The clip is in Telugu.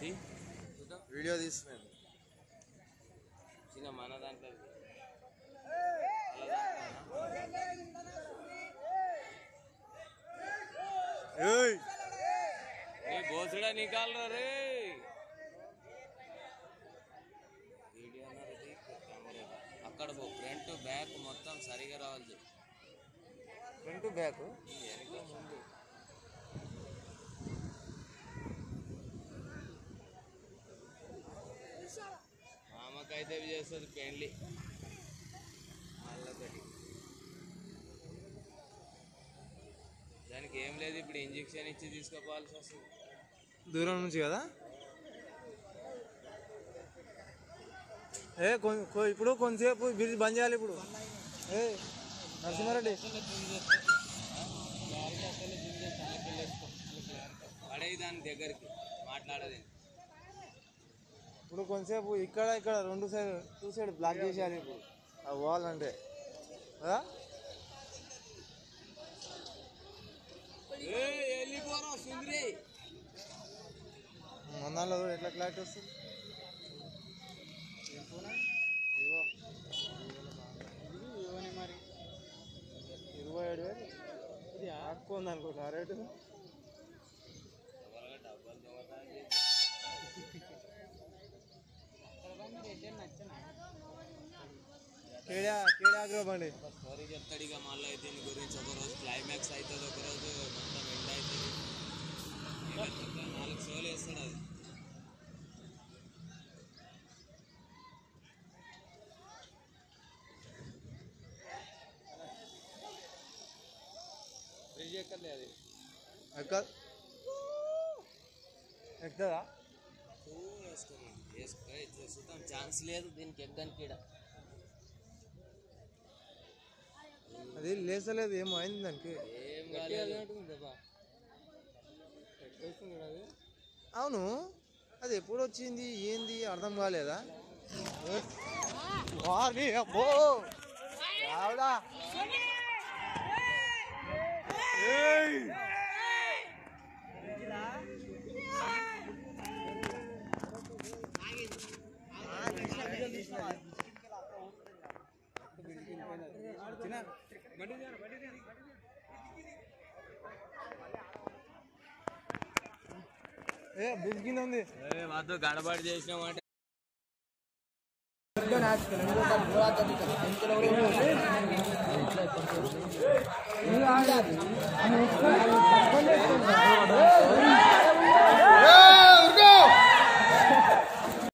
వీడియో తీస్తున్నాను చిన్న మన దాంట్లో భోసడా నికాలరా రే వీడియో అక్కడ ఫ్రంట్ బ్యాక్ మొత్తం సరిగా రావాలి ఫ్రంట్ బ్యాక్ వెనక ముందు మామకైతే చేస్తుంది పెండ్లి మళ్ళొకటి దానికి ఏం లేదు ఇప్పుడు ఇంజెక్షన్ ఇచ్చి తీసుకోవాల్సి వస్తుంది దూరం నుంచి కదా ఇప్పుడు కొంతసేపు బ్రిడ్జ్ బంద్ చేయాలి ఇప్పుడు నరసింహారెడ్డి పడే దాని దగ్గరికి మాట్లాడేది ఇప్పుడు కొంతసేపు ఇక్కడ టూ సైడ్ బ్లాక్ చేసేయాలి ఇప్పుడు ఆ వాల్ అంటే కదా మొన్నాళ్ళు ఎట్లా క్లారిటీ వస్తుంది మరి 27,000 ఇది ఆక్కువ ఉంది అనుకుంటా రేటు బండి స్టోరీ చెప్తాడు ఇక మళ్ళీ దీని గురించి ఒకరోజు క్లైమాక్స్ అవుతుంది ఒకరోజు మొత్తం ఎండ్ అవుతుంది 4 షోలు వేస్తాడు అది బ్రిడ్జ్ ఎక్కలే అది ఎక్కుతుందా చూద్దాం ఛాన్స్ లేదు దీనికి ఎక్కడానికి ఇక్కడ అది లేసలేదు ఏమో అయింది దానికి ఏం కాలేదు అవును అది ఎప్పుడు వచ్చింది ఏంది అర్థం కాలేదా అబ్బో బ్రిడ్జ్ కింద ఉంది మాతో గడబడి చేసినామంటే Hey!